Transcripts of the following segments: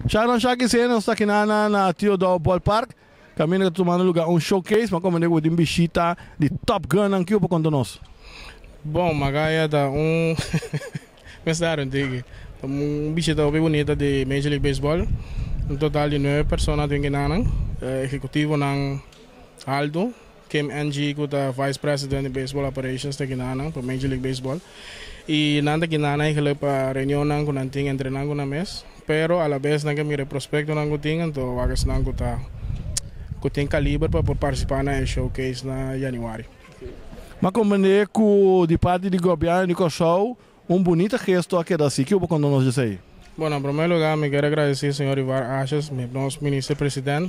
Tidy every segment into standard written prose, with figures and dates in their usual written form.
Sharon Shaki sendo está aqui na Theodore Ballpark. Caminho tomando lugar showcase, mas como nego de bichita de Top Gun aqui para conta nós. Bom, Magaia dá pensaram diga, bichita bem bonita de Major League Baseball. Um total de 9 pessoas tem que executivo ng Aldo, Kim NG que é Vice President de Baseball Operations tem que para Major League Baseball. E nanda que nana ikele para reunião nang ko nanting entrenando na mes, pero a la vez nang mi retrospecto nang ko tingan to wagas nang ko ta ko tem calibre para participar na showcase na Januário. Mas como é que de parte do governo de Corsol, bonito gesto aqui da SIC, ou quando nós dizemos? Bom, em primeiro lugar, me quero agradecer ao senhor Ivar Achas, nosso ministro-presidente,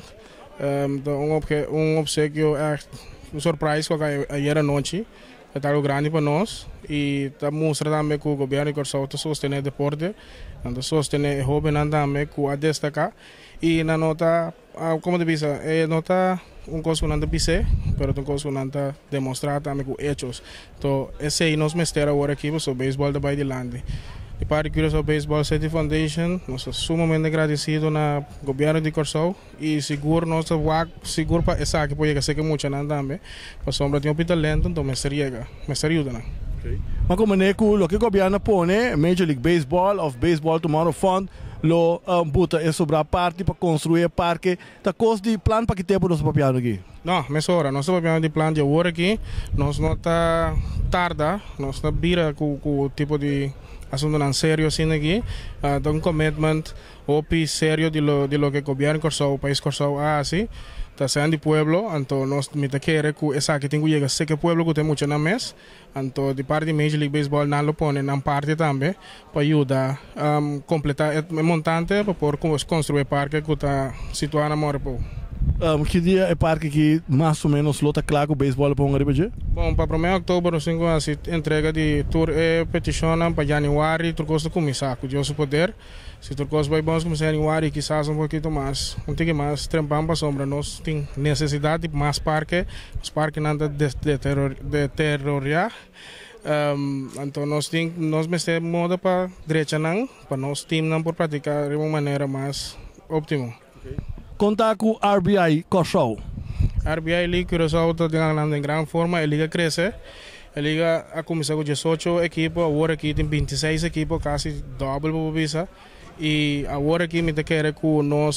obsequio echt um surprise que ayer à noite. É algo grande para nós e está mostrando também que o governo de Corsol está sustentando o deporte, está sustentando o jovem também que a destacar e na nota, como te disse, nota coisa que não está pisando, mas coisa que não está demonstrando também com hechos. Então, esse aí nós mestera agora aqui para o beisebol da Bahia de Lande. De parte do Curaçao Baseball City Foundation, nós estamos sumamente agradecidos no governo de Corsol e seguro nós seguro para essa que pode ser que muito não também, para sombra de um talento, então me seria ajuda. Mas como é que o que o governo põe, Major League Baseball of Baseball Tomorrow Fund, lo buta é sobre a parte para construir parque, tá custo de plano para que tempo nós papiando aqui? Não, mas ora, nós papiando de plano de agora aqui, nós não tá tarda, nós tá vira com o tipo de assunto não sério assim aqui, um commitment opi sério de lo que o governo Corsol, o país Corsol assim, tá sendo de pueblo, então nós me te quer que essa que tem que chegar sei que pueblo que tem muito na mes, então de parte de Major League Baseball não lo põe na parte também para ajudar completar o montante para poder construir parque que está situado na Morapo. Que dia é parque que mais ou menos lota claro o beisebol para um RPG? Bom, para o 1 de outubro nós temos a entrega de tour e petição para janeiro, tu gosta de começar, com Deus poder. Se tu gosta vai bom começar em janeiro, quizás um pouquinho mais, um pouquinho mais, trempam para sombra, nós temos necessidade de mais parque, os parques não deteriorar. Então nós temos modo para direita não, para nós time não por praticar de uma maneira mais ótima. Contar com o RBI Corsol. RBI League Curaçao está ganhando em grande forma, a liga cresce. A liga a começar com 18 equipes, agora aqui tem 26 equipes, quase dobro para visa. E agora aqui me quer que nós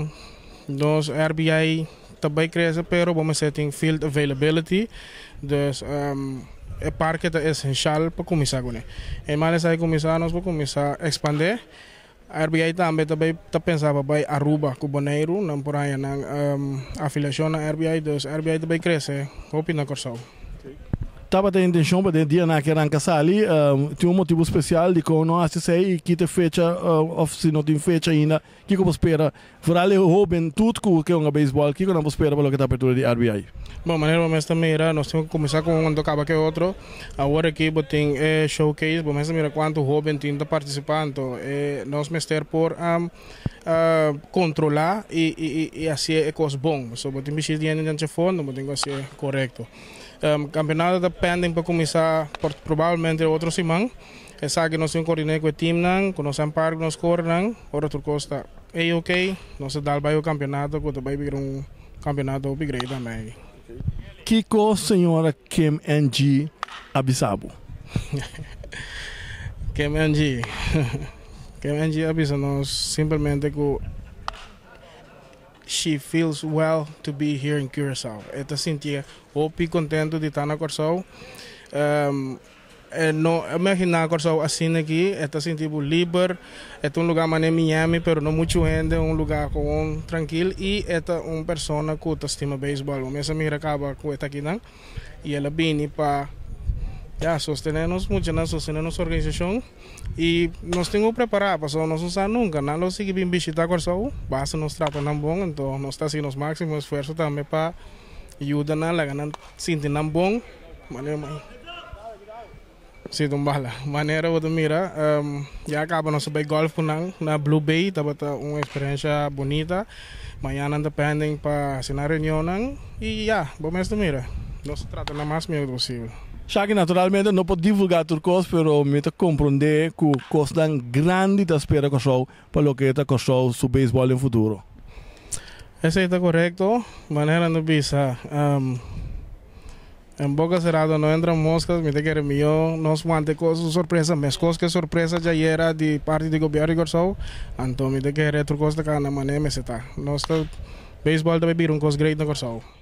RBI também cresce, pero vamos ter field availability, dus o parque é essencial para começar com ele. E mais aí começar nós vamos começar a expandir. A RBI também está pensando para Aruba, Cubaneiro, não por aí na afiliação na RBI, dus RBI também cresce, hope na Corsol. Estava a intenção para dia na que arranca ali, tinha motivo especial de que nós sei que te fecha, ou se não tem fecha ainda, que você espera, fora o Robin tudo que é um beisebol, que você espera para o que está abertura de RBI. Bom, maneira mas também era, nós temos que começar com um acaba que outro, agora aqui tem showcase, vamos ver quanto Robin tem participando, nós mestre por controlar e assim é coisa bom, só tem que ser de fundo, tem que ser correto. Campeonato está pending para começar provavelmente outro semana. Essa que nós temos coordenado com o time, com nós parque nós corremos, outra coisa é ok, nós dá o campeonato, que vai vir campeonato upgrade também. Kiko senhora Kim NG Abisabo. Kim NG Abisabo nós simplesmente que she feels well to be here in Curaçao. Ela sentia opi contento de estar na Corsol. No imaginar Corsol assim aqui, ela sentia livre. É um lugar mais Miami, pero não muito gente, um lugar com tranquilo e é uma pessoa que estima beisebol. Essa mira acaba com esta aqui não. E ela vem para sostenernos muito na sostener nossa organização e nós temos que preparar, porque nós não sabemos nunca, não nós seguimos visitar Corsol, basta nós tratamos bom, então nós estamos fazendo o máximo esforço também para ajudar na ganhar sentir bom, maneira se tumbala, maneira outra mira, já acaba nosso bem golf na Blue Bay, estava uma experiência bonita, amanhã anda pending para assinar reunião e vamos mira, nós tratamos o máximo possível. Shaki naturalmente não pode divulgar tudo coisa, pero me te compreender que coisa tão grande te espera com show para o que te com show su beisebol no futuro. Eso está correcto. Manera no pisa. En boca cerrada no entran moscas, me te quiere mío, nos mante cosas sorpresa, mes cosas que sorpresa ya era de parte de gobierno y corso, entonces me te quiere otra cosa que na mané me se está. No está béisbol debe vir un cos great no corso.